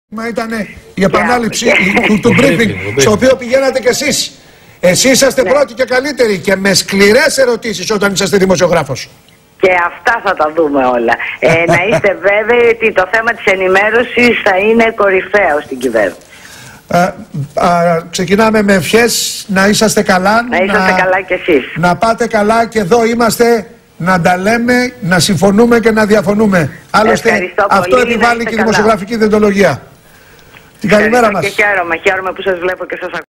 Μα ήταν η επανάληψη του briefing στο οποίο πηγαίνατε κι εσείς. Εσείς είσαστε πρώτοι και καλύτεροι και με σκληρές ερωτήσεις όταν είσαστε δημοσιογράφος. Και αυτά θα τα δούμε όλα. Να είστε βέβαιοι ότι το θέμα της ενημέρωσης θα είναι κορυφαίο στην κυβέρνηση. Ξεκινάμε με ευχές να είσαστε καλά. Να είσαστε καλά κι εσείς. Να πάτε καλά και εδώ είμαστε να τα λέμε, να συμφωνούμε και να διαφωνούμε. Άλλωστε αυτό επιβάλλει και η δημοσιογραφική διοντολογία. Την καλημέρα μας. Και χαίρομαι που σας βλέπω και σας ακούω.